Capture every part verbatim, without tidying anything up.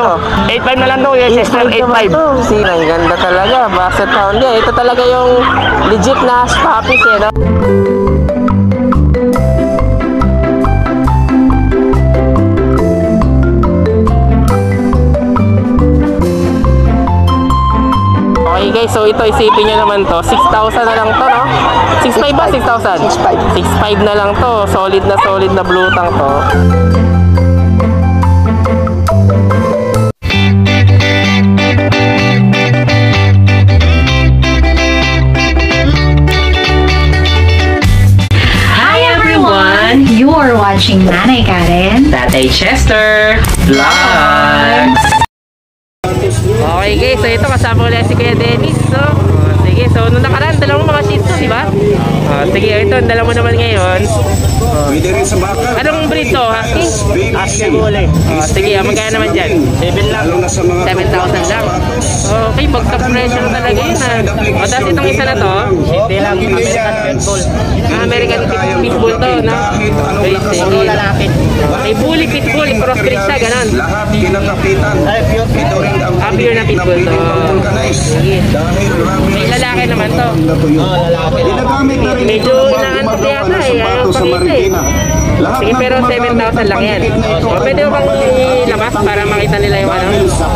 eight five na lang to, Kuya Chester, eight five. See, ang ganda talaga. Basset Hound niya. Ito talaga yung legit na puppies eh, no? Okay guys, so ito isipin nyo naman to, six thousand na lang to, no? six five ba? six thousand? six five na lang to. Solid na solid na blue tang to. Hi everyone! You are watching Nanay Karen, Tatay Chester Vlogs. Okay guys, so ito kasama ulit si Kuya Dennis, no? Uh, sige, so nung nakaraan, dala mo mga Shih Tzu, di ba? Uh, sige, ito, dala mo naman ngayon. Uh, anong breed to? Husky? Husky Bully. Uh, sige, uh, magkaya naman dyan? seven thousand lang. Okay, bagsak pressure talaga yun, ha? O, tapos itong isa na to? Hindi lang, American Pitbull. Ah, American Pitbull to, no? Okay, sige. Okay, Bully Pitbull, crossbreed siya, ganon. Ay, pure Pitbull. Ah, pure na Pitbull to. Sige. May lalaki naman to. Oo, lalaki. Medyo inaantok yata eh. Ayaw pa rito eh. Sige, pero seven thousand lang yan. O, pwede mo bang ilabas para makita nila yung ano?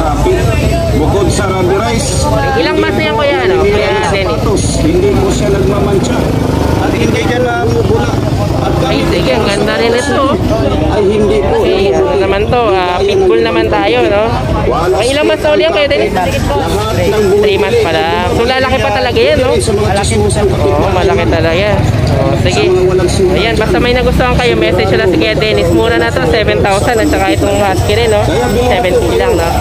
Bukod sa Ruby Rice, Ilang mas na yan kuya, ano? Kuya Dennis? hindi po siya nagmamansya at hindi siya namubula at Ay, sige, ang ganda rin ito. ay hindi po. Okay, ano naman to? Uh, pitbull naman tayo, no? Ay, ilang mas na uli yan kuya Dennis? three months pa lang. So, lalaki pa talaga yan, no? Oo, malaki talaga. O, sige. Ayan, basta may nagustuhan kayo, message na si Kuya Dennis. Mura na to, seven thousand. At saka itong husky rin, no? seventy lang, no?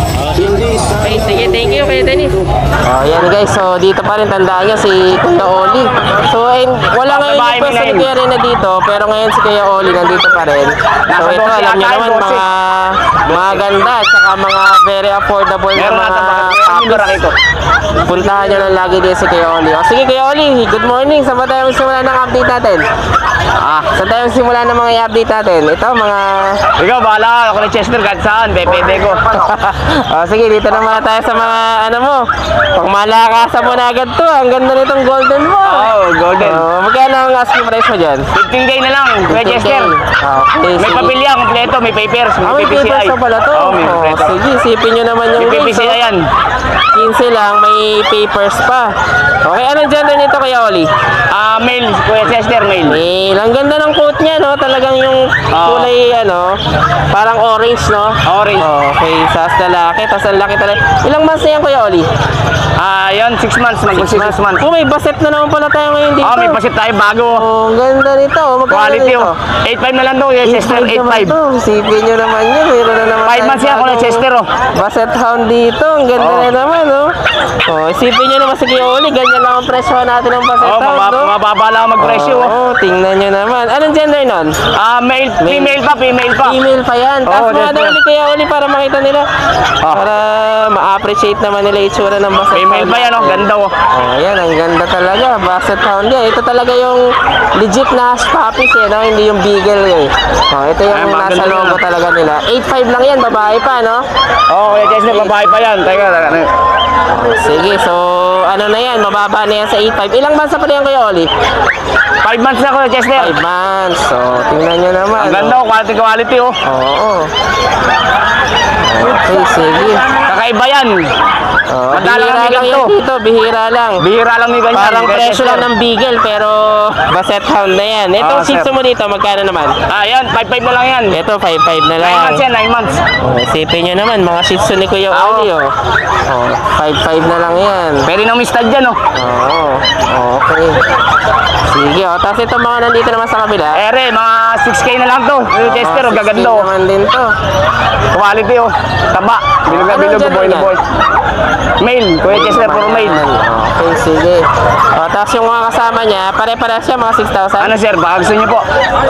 Okay, sige, thank you Kuya Dennis. Oh, yan guys, so dito pa rin tandaan nyo si Kuya Oli. So, and, wala ngayon yung pwesto ni Kuya Rina dito, pero ngayon si Kuya Oli nandito pa rin. So, ito, alam nyo naman, mga maganda at saka mga very affordable na mga puppies. Puntahan nyo lang lagi din si Kuya Oli. O, sige Kuya Oli, good morning. Saan ba tayo magsimula ng update natin? Ah, saan tayo magsimula ng mga i-update natin? Ito, mga... Ikaw, bahala. Ako na Chester, kahit saan. Pepede ko. O, sige, dito naman tayo sa mga, ano mo, pang malakasan mo na agad to. Ang ganda nitong golden mo. Oo, oh, golden. O, magkano ang asking price mo dyan? fifteen K na lang, Kuya Chester. Okay, May sige. papilya, kompleto. May papers, Ah, may may P P C I. papers pa pala to. Oo, may O, kompleto. sige, isipin nyo naman yung May P P C I yan. fifteen lang, may papers pa. Okay, anong gender nito Kuya Oli? Ah, male, Kuya Chester, male. Eh, ang ganda ng coat niya, no? Talagang yung kulay, ano, parang orange, no? Orange. Okay, sas lalaki, tas ang laki talaga. Ilang months na yan, Kuya Oli? Ah, yan, six months, mag-six months. Oh, may baset na naman pala tayo ngayon dito. Oh, may pasit tayo bago. Oh, ang ganda nito. Magkano Quality, nito? oh. eight five na lang to, Kuya Chester, eight five. Sipin nyo naman yun. Mayroon na naman. five months yan, Kuya Chester, oh. Basset Hound dito. Ang ganda Oh. na naman, oh. Oh, isipin nyo naman sa Kuya Oli. Ganyan lang ang presyo natin ng Basset Oh, Hound, mababa, no? mababa lang ang magpresyo, oh. Oo, tingnan nyo naman. Anong gender nun? Ah, male, female pa, female pa. Female pa yan. Tapos Oo, mga that's daw right. ulit Kuya Oli para makita nila. Ah. Para ma-appreciate naman nila yung itsura ng Basset Female Hound. pa yan, oh. Ganda, oh. Oh, yan, ang ganda talaga. Basset Hound yan. Ito talaga yung legit na puppies eh, no? Hindi yung beagle eh. Oh, ito yung Ay, nasa maganda logo yan. talaga nila. eight five lang yan, babae pa, no? Oh, Kuya Chester, babae pa yan. Teka, teka. Oh, sige, so ano na yan, mababa na yan sa eight five. Ilang months na pala yan Kuya Oli? five months na, Kuya Chester. five months. So, tingnan nyo naman. Ang ganda, oh. Quality, quality, oh. Oo. Okay, sige. Kakaiba yan. Oh, Madalang bihira ang lang ganito. yan dito, bihira lang. Bihira lang ni ganyan. Parang Kuya presyo Chester. lang ng beagle pero Basset Hound na yan. Itong Ah, Shih Tzu sir. mo dito, magkano naman? Ah, yan, five five na lang yan. Ito, five five na nine lang. months yan, nine months. Oh, isipin nyo naman, mga Shih Tzu ni Kuya Oo. Oli, oh. Oh, five five na lang yan. Pwede nang mistad dyan, oh. Oo, okay. Sige, oh. Tapos ito mga nandito naman sa kabila. Ere, mga six K na lang to. Kuya Chester, oh, gaganda, oh. naman din to. Quality, oh. Taba. Bilog na Anong bilog, gender boy na yan? boy. Male, Kuya Chester, puro male. Okay, sige. O, tapos yung mga kasama niya, pare-pare siya, mga six thousand. Ano sir, baka gusto niyo po?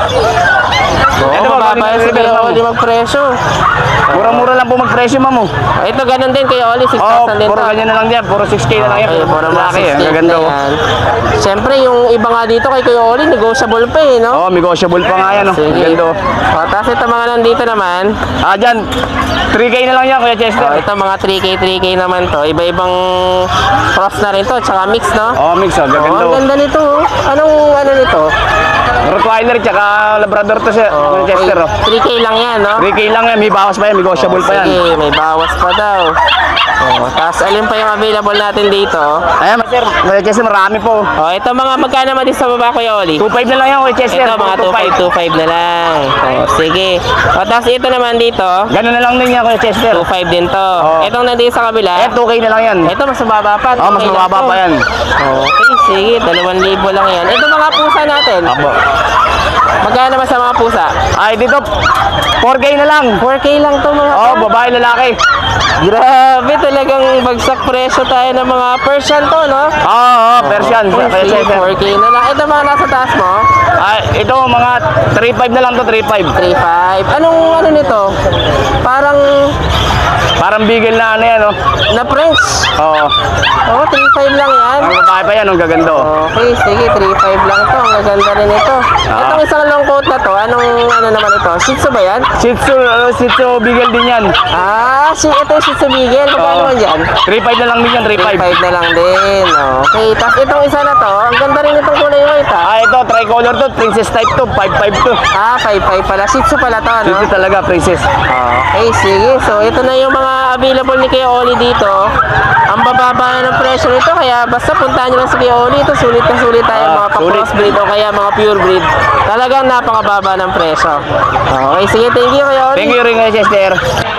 Oo, Ito, mababa galing yun si ng Kuya River, Oli magpresyo. Mura-mura lang po magpresyo, ma'am. oh. Ito, ganun din Kuya Oli, six Oo, thousand din puro to. ganyan na lang yan. Puro six K na lang yan. Okay, puro mga Malaki, six ang K gaganda. na oh. yan. Siyempre, yung iba nga dito kay Kuya Oli, negotiable pa eh, no? Oo, negotiable pa nga yan. oh. Ang Sige. ganda. oh. O, tapos ito mga nandito naman. Ah, dyan. three K na lang yan, Kuya Chester. O, ito mga three K, three K naman to. Iba-ibang cross na rin to, tsaka mix, no? Oo, mix. Oh, Oh, gaganda. ang oh. ganda nito. oh. Anong ano nito? Rottweiler tsaka Labrador to siya, Kuya Chester. oh. three K lang yan, no? three K lang yan. May bawas pa yan. Negotiable pa yan. Sige, may bawas pa daw. Oh, tapos alin pa yung available natin dito? Ayan, sir. Kuya Chester, marami po. Oh, ito mga magkano naman din sa baba, Kuya Oli? two five na lang yan, Kuya Chester. Ito mga two five, two five na lang. Oh, sige. O, tapos ito naman dito, Ganun na lang din yan, Kuya Chester. two five din to. Oo. Itong nandito sa kabila, Ayan, two K na lang yan. ito mas mababa pa. Oo, mas two K lang mababa to. pa yan. Okay, sige. dalawang libo lang yan. Ito mga pusa natin. Apo. Magkano naman sa mga pusa? Ay, dito, four K na lang. four K lang to mga Oo, to. babae, lalaki. Grabe, talagang bagsak presyo tayo ng mga Persian to, no? Oo, oo, Persian. Kuya Okay, Chester. four K na lang. Ito mga nasa taas mo? Ay, ito, mga three five na lang to, three five. three five. Anong ano nito? Parang Parang bigel na ano yan, oh. na French. Oo. Oh, three five lang yan. Ang babae pa yan, ang gaganda, oh. Okay, sige, three five lang to. Ang gaganda rin ito. Ah. Itong isang long coat na to, anong ano naman ito? Shih Tzu ba yan? Shih Tzu, uh, Shih Tzu bigel din yan. Ah, si ito yung Shih Tzu Beagle. Magkano Oo. naman dyan? three five na lang din yan, three three five. five na lang din. Okay, tapos itong isa na to, ang ganda rin itong kulay white ha. Ah, ito, tricolor to, princess type to, five five to. Ah, five five pala. Shih Tzu pala to, Shih no? Tzu talaga, princess. Okay, sige. So, ito na yung mga available ni Kuya Oli dito. Ang bababa na ng presyo nito, kaya basta puntahan nyo lang si Kuya Oli. Ito, sulit na sulit tayo Ah, mga pa-crossbreed o kaya mga pure breed. Talagang napakababa ng presyo. Okay, sige. Thank you, Kuya Oli. Thank you rin, Kuya Chester.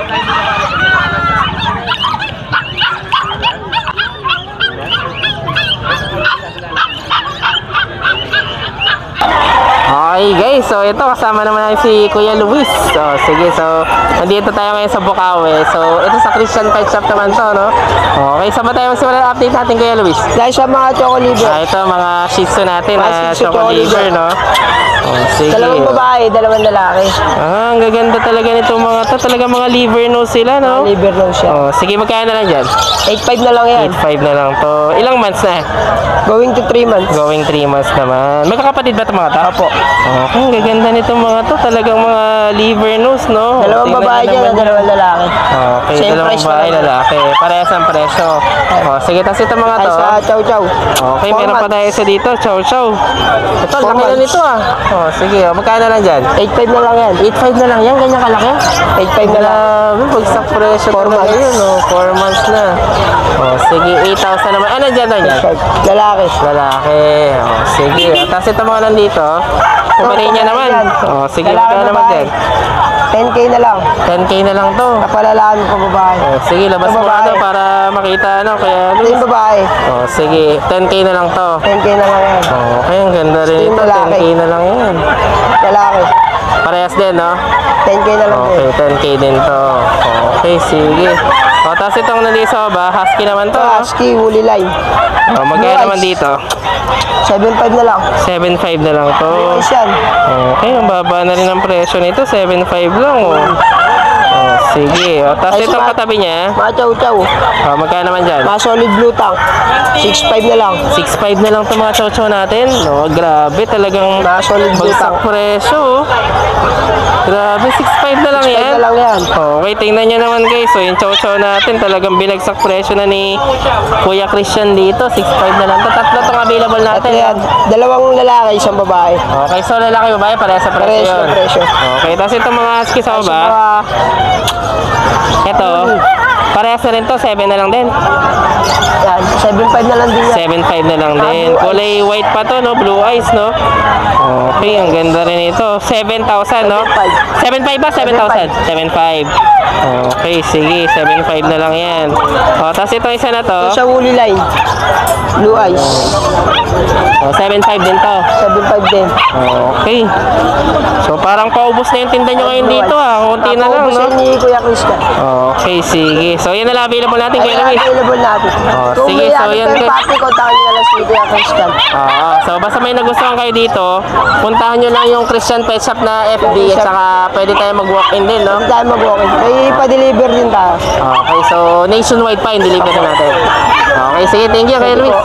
Okay guys, so ito kasama naman natin si Kuya Luis. So sige, so nandito tayo ngayon sa Bukawi. So ito sa Christian Pet Shop naman to, no? Okay, saan ba tayo magsimula update natin Kuya Luis? Dahil sa mga choco liver. Ah, ito mga Shih Tzu natin Mga na Shih Tzu choco choco liver, liver. no? Oh, sige. Dalawang babae, dalawang lalaki. Ah, ang gaganda talaga nitong mga to. Talaga mga liver nose sila, no? Liver lang siya. Oh, sige, magkano na lang dyan? eight five na lang yan. eight five na lang to. Ilang months na? Going to three months. Going three months naman. May kakapatid ba ito mga to? Opo. Okay, ang gaganda nitong mga to. Talagang mga liver nose, no? Dalawang Tingnan babae nyo dyan naman at dalawang lalaki. Okay, Same dalawang price babae, na lang. lalaki. Parehas ang presyo. Oh, sige, tapos ito mga Ay to. sa chow chow. Okay, Four meron pa months. tayo isa dito. Chow chow. Ito, Four laki na months. nito ah. Oh, sige, oh, magkano lang dyan? eight five na lang yan. eight five na lang yan, ganyan kalaki. eight five na lang. Grabe, bagsak presyo Four talaga months. yun, oh. four months na. Oh, sige, eight thousand naman. Ano dyan doon yan? Lalaki. Lalaki. Oh, sige. Oh, tapos ito mga nandito. Pomeranian naman. Oh, sige, Lalaki, magkano naman babae. dyan? ten K na lang. ten K na lang to. Kapalalaan mo pa babae. Oh, sige, labas Ito mo babae. ano para makita ano. Kaya, Ito yung babae. oh, sige, ten K na lang to. ten K na lang yan. Oh, okay, ang ganda rin Yung ito. ten lalaki. K na lang yan. Lalaki. Parehas din, no? ten K na lang Okay, din. ten K din to. Okay, sige. O, tapos itong nandito ba, husky naman to, Ito, no? husky, woolly line. O, magkano Blue naman eyes. dito? seven five na lang. seven five na lang to. Ayos yan. Okay, ang baba na rin ang presyo nito. seven five lang, oh. O, sige. O, tapos Ay, itong smart. katabi niya. Mga chow chow. O, magkano naman dyan? Mga solid blue tank. six five na lang. six five na lang itong mga chow-chow natin. No, grabe, talagang Mga solid blue bagsak tank. presyo, oh. Grabe, six five na lang six five yan. na lang yan. Okay, tingnan nyo naman guys. So, yung chow-chow natin, talagang binagsak presyo na ni Kuya Christian dito. six five na lang. To, tatlo itong available Ito natin. yan. Dalawang lalaki, isang babae. Okay, so lalaki babae, pareha sa presyo Presyo, yun. presyo. Okay, tapos itong mga husky sa Kasi baba, mga ito, parehas na rin to, seven na lang din. yan, seven five na lang din yan. seven five na lang din. blue Kulay white pa to, no? Blue eyes, no? Okay, ang ganda rin ito. seven thousand, no? seven five ba? seven thousand? seven five. Okay, sige. seven five na lang yan. O, tapos ito isa na to. Ito sa woolly line. Blue eyes. Oh, seven five din to. seven five din. Okay. So parang paubos na yung tinda nyo ngayon dito ah. Kunti na lang, no? Paubusin ni Kuya Christian. Okay, sige. So yan na lang available natin kay Kaya Luis. available natin. Oh, Kung sige, may so ano yan, kayo guys. pati, kontakin nyo na lang si Kuya Christian. Oo. So basta may nagustuhan kayo dito, puntahan nyo lang yung Christian Pet Shop na F B at saka pwede tayo mag-walk-in din, no? Kung tayo mag-walk-in. May pa-deliver din tayo. Okay, so nationwide pa yung delivery natin. Okay, sige, thank you kay Luis.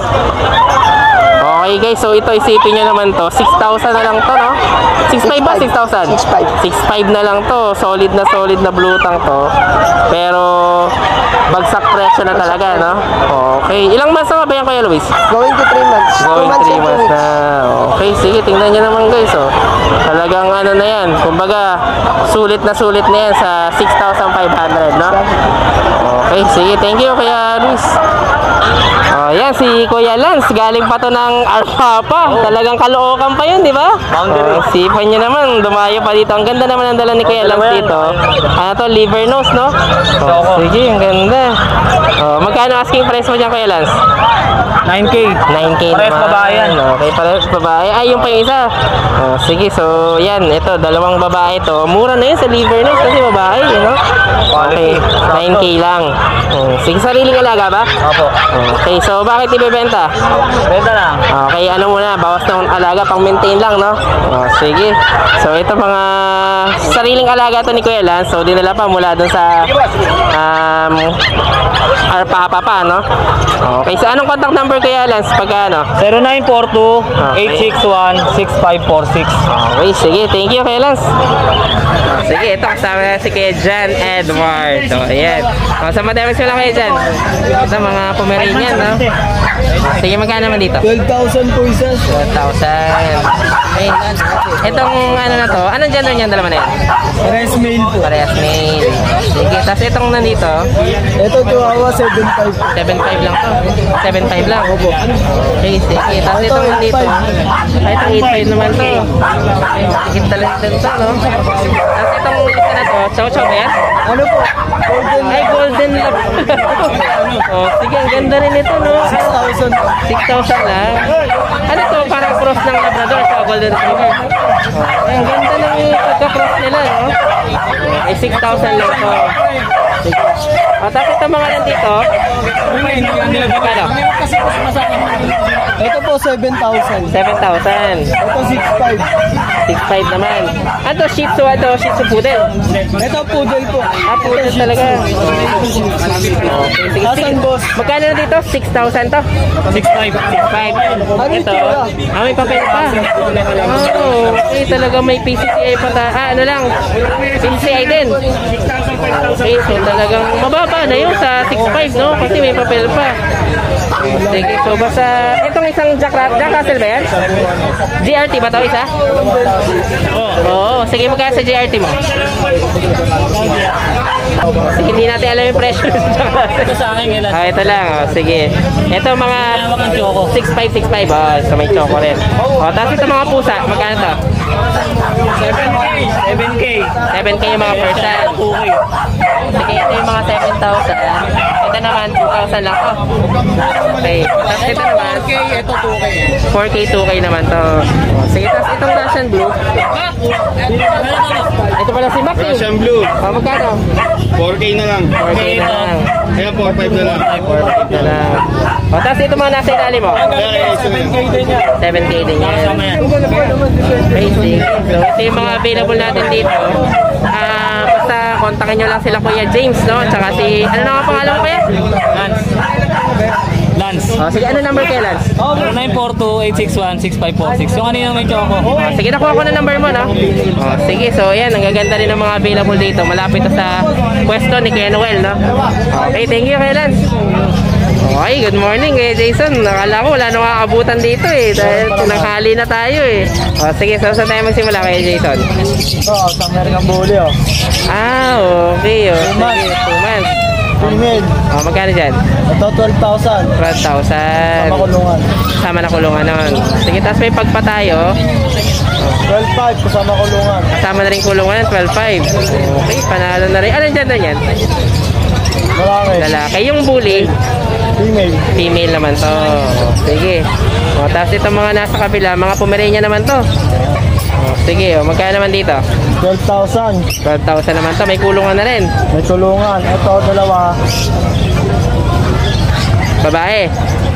Okay guys, so ito isipin nyo naman to, six thousand na lang to, no? six five ba? six thousand? six five. six five na lang to, solid na solid na blutang to. Pero bagsak presyo na talaga, no? Okay, ilang months na ba yan Kuya Luis? Going to three months. Going two three and two months weeks. na. Okay, sige, tingnan nyo naman guys, oh. Talagang ano na yan, kumbaga, sulit na sulit na yan sa six thousand five hundred, no? Okay, sige, thank you Kuya Luis. Oh, yan si Kuya Lance, galing pa to ng Arpapa. Talagang Caloocan pa yun, di ba? Oh, sipan niya naman, dumayo pa dito. Ang ganda naman ang dala ni Kuya Lance dito. Ano to, liver nose, no? Oh, sige, ang ganda. Oh, magkano asking price mo dyan Kuya Lance? nine K. nine K Parehas naman. babae yan. Okay, parehas babae. Ay, yung pa yung isa. Oh, sige, so yan, ito, dalawang babae to. Mura na yun sa liver nose kasi babae, you know? Okay, nine K lang. Oh, sige, sariling alaga ba? Opo. Okay, so bakit ibebenta? Benta lang. Okay, ano muna, bawas na ng alaga, pang maintain lang, no? Oh, sige. So ito mga sariling alaga to ni Kuya Lance. So dinala pa mula dun sa um, Arpapa pa, no? Okay, so anong contact number Kuya Lance pagka ano? zero nine four two, eight six one, six five four six. Okay, sige, thank you Kuya Lance. Oh, sige, ito kasama na si Kuya John Edward. So, ayan. Oh, sa Matemex lang Kuya John. Ito mga Pomeranian, no? Sige, magkano naman dito? twelve thousand po isa. twelve thousand. Okay. Itong ano na to, anong gender niyan dalawa na yan? Parehas mail po. Parehas male. Sige, tapos itong nandito, Ito Chihuahua seven five. seven five lang to. seven five lang. Okay, sige. Tapos itong nandito, ay itong eight five naman to. Okay, sikit talaga din to, no? Tapos itong isa na to, chow chow ba yan? Ano po? Golden Ay, golden lab. Oh, sige, ang ganda rin ito, no? six thousand. six thousand lang. Ano to? Parang cross ng Labrador sa Golden Retriever. Oh, ang ganda ng pagka-cross nila, no? Eh, six thousand lang to. Sige. O, tapos ito mga nandito. Kano? Ito po seven thousand. seven thousand. Ito six five. six five naman. Ano to? Shih Tzu? Ano? Shih Tzu Poodle? Ito poodle po. Ah, Poodle talaga. Okay, sige. Asan, boss? Magkano na dito? six thousand to? six five. six five. Ito. Ah, may papel pa. Oh, okay, talaga may P C C I pa ta. Ah, ano lang. P C C I din. Okay, so talagang mababa na yun sa six five, no? Kasi may papel pa. Sige, so basta itong isang Jack, Jack Russell ba yan? G R T ba to isa? Oo. Oh, sige, magkano sa G R T mo? Sige, hindi natin alam yung pressure sa Jack Russell. Sa akin ilan? Ah, ito lang, oh, sige. Ito mga six five, six five, oh, so may choco rin. Oh, tapos ito mga pusa, magkano to? seven K. seven K. seven K yung mga Persian. Sige, ito yung mga seven thousand. Ito naman, two thousand lang to. Okay, tapos ito naman, Ito two K. four K, two K naman to. Sige, tapos itong Russian Blue. Ito pala si Max eh. Russian Blue, Oh, magkano? four K na lang. four K na lang. Kaya four five na lang. four K na lang. O, tapos ito mga nasa ilalim mo. Kaya ito na yun. seven K din yan. Basic. So, ito yung mga available natin dito. Ah, basta kontakin nyo lang sila Kuya James, no? Tsaka si, ano na nga pangalan mo Kuya? Lance. Lance. O, sige, ano number kay Lance? zero nine four two, eight six one, six five four six. Yung kanina may choco. O, sige, nakuha ko na number mo, no? O, sige, so yan, ang gaganda rin ng mga available dito. Malapit to sa pwesto ni Kuya Noel, no? Okay, thank you Kuya Lance. Okay, good morning eh, Jason. Nakala ko wala nang makakabutan dito eh. Dahil tinanghali na tayo eh. O, sige, so saan tayo magsimula kay Jason? Oh, sa American Bully oh. Ah, okay. O, sige, two months. Female. O, magkano dyan? Ito twelve thousand. twelve thousand. Makulungan. Kasama na kulungan nun. Sige, tapos may pagpa tayo. twelve five kasama kulungan. Kasama na rin kulungan, twelve five. Okay, panalo na rin. Anong dyan na yan? Malaki. Lalaki. Yung bully, Female. Female naman to. Sige. O, tapos itong mga nasa kabila, mga Pomeranian naman to. O, sige, o, magkano naman dito? twelve thousand. twelve thousand naman to. May kulungan na rin. May tulungan. Ito, dalawa. Babae.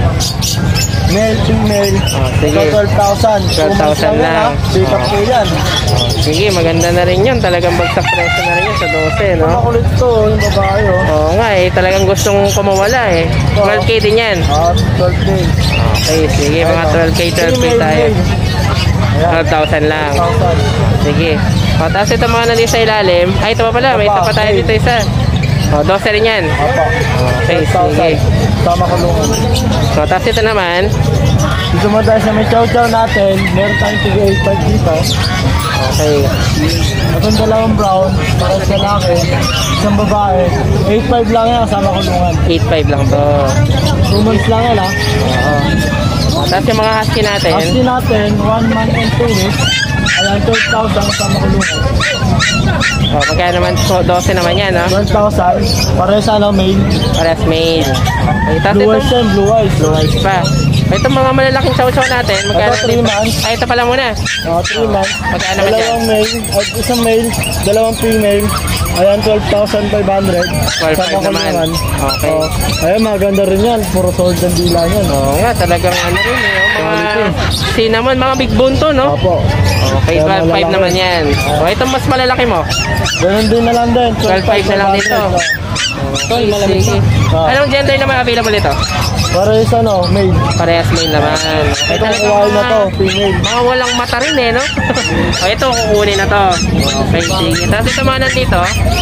Male, female. O, sige. Ito, twelve thousand. twelve thousand lang. Pick up po yan. Sige, maganda na rin yun. Talagang bagsak presyo na rin yun sa twelve, no? Makulit to, yung babae, oh. Oo nga eh, talagang gustong kumawala eh. twelve K din yan. Ah, twelve K. Okay, sige, mga twelve K, twelve K tayo. twelve thousand lang. twelve thousand. Sige. O, tapos ito mga nandito sa ilalim. Ay, ito pa pala, may isa pa tayo dito isa. O, twelve rin yan. Apa. Okay, twelve thousand. sige. Tama kulungan. So, tapos ito naman. Dito mo tayo sa may chow-chow natin. Meron tayong tiga eight five dito. Okay. Itong dalawang brown, para sa laki. Isang babae. eight five lang yan, kasama kulungan. eight five lang to. two months lang yan, ha? Oo. O, tapos yung mga husky natin. Husky natin, one month and two weeks. Ayan, twelve thousand kasama kulungan. O, magkano naman? So, twelve naman yan, no? twelve thousand. Para sa ano, male. Parehas male. Okay, tapos Blue ito. eyes yan, blue eyes. Blue eyes pa. Itong mga malalaking chow-chow natin, magkano Ito, three dito? months. Ay, ito pala muna. Uh, three months. Magkano naman Dalawang male, at isang male, dalawang female. Ayan, twelve thousand five hundred. twelve five naman. Okay. Oh, ayan, maganda rin yan. Puro sold ang dila yan. Oo nga, talagang ano rin eh. oh, Mga cinnamon, mga big bone to, no? Opo. Okay, Kaya twelve five malalaki. naman yan. O, itong mas malalaki mo. Ganun din na lang din. twelve five na lang dito. Okay, sige. Ah. Anong gender naman available ito? Para isa, no, male. Parehas male naman. Okay, Itong talagang kuwain na mga, to, female. mga walang mata rin eh, no? O, ito, kukunin na to. Okay, sige. Tapos ito mga nandito.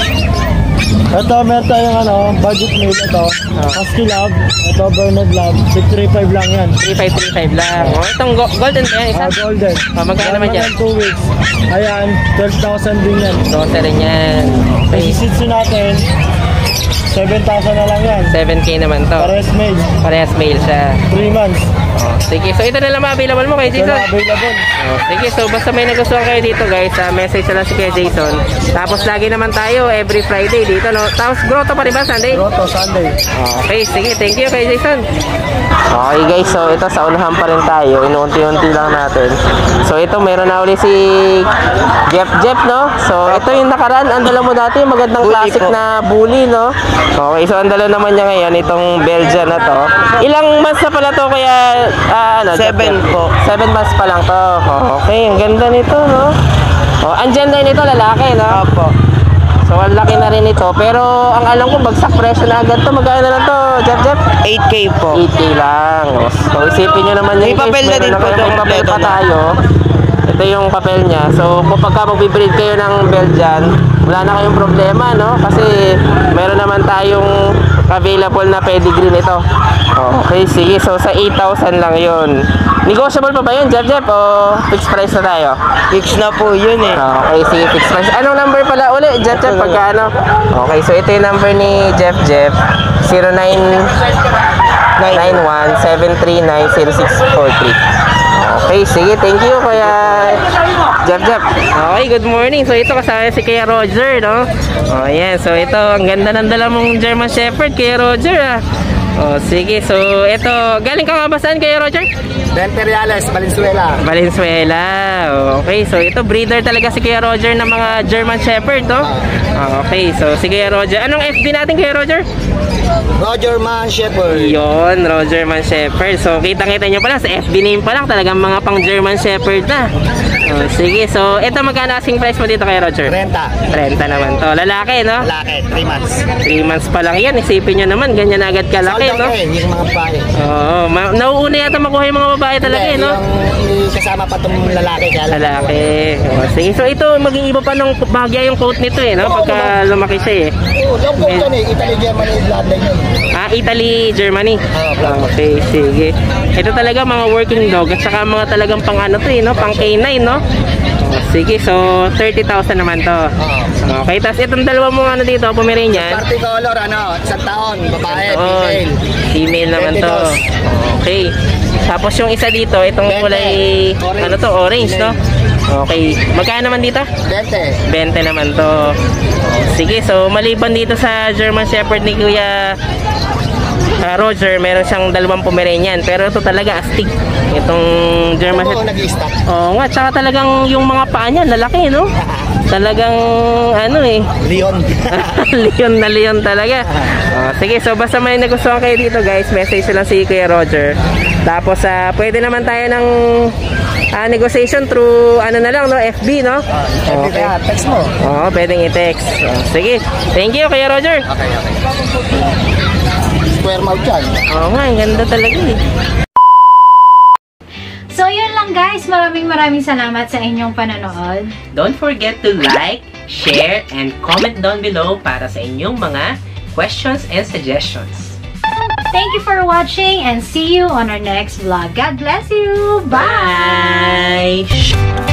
Ito, meron tayong ano, budget male ito. Husky Lab. Ito, Bernard Lab. six three five lang yan. three five three five lang. O, itong go- golden ba yan? Isa? Ah, golden. Ah, magkano naman dyan? two weeks. Ayan, twelve thousand din yan. twelve rin yan. Okay, May sitsu natin, seven thousand na lang yan. seven K naman to. Pares male, Parehas male siya. three months. Oh, sige, so ito na lang available mo kay Ito Jason. na available. Oh, sige, so basta may nagustuhan kayo dito guys, uh, message na lang si kay Jason. Tapos lagi naman tayo every Friday dito, no? Tapos grotto pa rin ba Sunday? Grotto, Sunday. Okay, sige, thank you kay Jason. Okay guys, so ito sa unahan pa rin tayo, inuunti-unti lang natin. So ito, meron na uli si Jeff Jeff, no? So ito yung nakaraan, ang dala mo dati, magandang classic na bully, no? Okay, so ang dala naman niya ngayon, itong Belgian na to. Ilang months na pala to kaya, ah, ano? Seven po. Seven months pa lang to. Oh, okay, ang ganda nito, no? Oh, ang gender nito, lalaki, no? Opo. So, ang laki na rin ito. Pero, ang alam ko, bagsak presyo na agad to. Magkano na lang to, Jeff Jeff? eight K po. eight K lang. So, isipin nyo naman May yun, guys. papel na Meron din po kayong doon, papel pa kompleto na. tayo. Ito yung papel niya. So, kung pagka magbibreed kayo ng Belgian, wala na kayong problema, no? Kasi, meron naman tayong available na pedigree nito. Okay, sige. So, sa eight thousand lang yun. Negotiable pa ba yun, Jeff Jeff? O fixed price na tayo? Fix na po yun eh. Okay, sige, fixed price. Anong number pala uli, Jeff Jeff? Pagka ano? Okay, so ito yung number ni Jeff Jeff. zero nine nine one seven three nine zero six four three. Okay, sige, thank you Kuya Jeff Jeff. Okay, good morning. So ito kasama si Kuya Roger, no? Oh, yan. So ito, ang ganda ng dala mong German Shepherd, Kuya Roger, ah. Oh, sige. So ito, galing ka nga ba saan, Kuya Roger? Dente Reales, Valenzuela. Valenzuela. Okay, so ito breeder talaga si Kuya Roger ng mga German Shepherd, no? Okay, so si Kuya Roger. Anong F B natin, Kuya Roger? Roger Man Shepherd. Yon, Roger Man Shepherd. So kita-kita nyo pala sa F B name pa lang, talagang mga pang German Shepherd na. Oh, sige, so ito magkano asking price mo dito, Kuya Roger? Renta. thirty naman to. Lalaki, no? Lalaki, three months. three months pa lang yan. Isipin nyo naman, ganyan agad kalaki, Sold no? out eh, yung mga babae. Oo, ma- nauuna yata makuha yung mga babae talaga, eh, Hindi, no? yung kasama pa itong lalaki. Kaya lang. Lalaki. Oh, sige, so ito maging iba pa ng bahagya yung coat nito, eh, no? Pagka lumaki siya, eh. Oo, yung coat yan eh. Italy, Germany, bloodline yun. Ah, Italy, Germany. Oo, Okay, sige. Ito talaga mga working dog at saka mga talagang pang ano to, eh, no? Pang K nine, no? Oh, sige, so thirty thousand naman to. Oo. Okay, tapos itong dalawa mo ano dito, Pomeranian. Party color, ano, isang taon, babae, Oh, female. female naman to. twenty-two. Okay. Tapos yung isa dito, itong twenty. kulay, Orange. ano to, orange, no? Okay. Magkano naman dito? Dente. twenty naman to. Sige, so maliban dito sa German Shepherd ni Kuya ah, Roger, meron siyang dalawang Pomeranian. Pero ito talaga astig. Itong German Oo, Shepherd. nag-i-stock. Oo nga, tsaka talagang yung mga paa niya, lalaki, no? Talagang, ano eh. Leon. Leon na Leon talaga. Oh, sige, so basta may nagustuhan kayo dito guys, message lang si Kuya Roger. Tapos, uh, pwede naman tayo ng uh, negotiation through, ano na lang, no? F B, no? Okay. Kaya, text mo. Oo, pwedeng i-text. Oh, sige, thank you, Kuya Roger. Okay, okay. Square mouth yan. Oo nga, ang ganda talaga eh. So, yun lang guys. Maraming maraming salamat sa inyong panonood. Don't forget to like, share, and comment down below para sa inyong mga questions and suggestions. Thank you for watching and see you on our next vlog. God bless you. Bye! Bye!